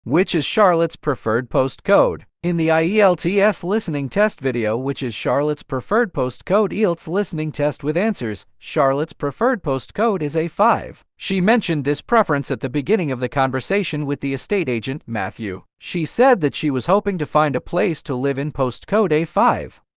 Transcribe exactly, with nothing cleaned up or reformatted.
Which is Charlotte's preferred postcode? In the I E L T S listening test video, which is Charlotte's preferred postcode I E L T S listening test with answers, Charlotte's preferred postcode is A five. She mentioned this preference at the beginning of the conversation with the estate agent, Matthew. She said that she was hoping to find a place to live in postcode A five.